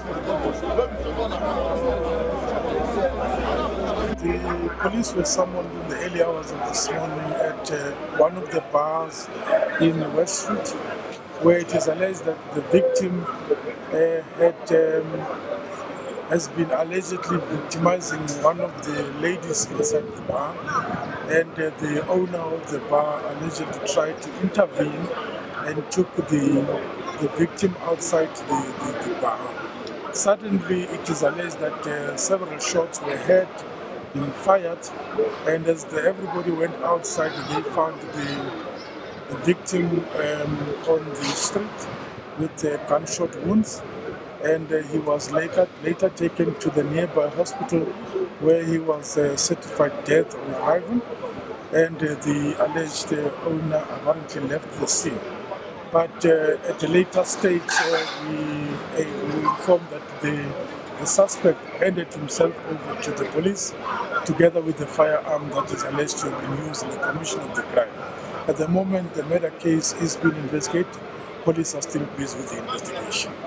The police were summoned in the early hours of this morning at one of the bars in West Street, where it is alleged that the victim has been allegedly victimizing one of the ladies inside the bar, and the owner of the bar allegedly tried to intervene and took the victim outside the bar. Suddenly, it is alleged that several shots were heard being fired, and as everybody went outside, they found the victim on the street with gunshot wounds, and he was later taken to the nearby hospital where he was certified dead on arrival, and the alleged owner apparently left the scene. But at a later stage, we informed that the suspect handed himself over to the police together with the firearm that is alleged to have been used in the commission of the crime. At the moment, the murder case is being investigated. Police are still busy with the investigation.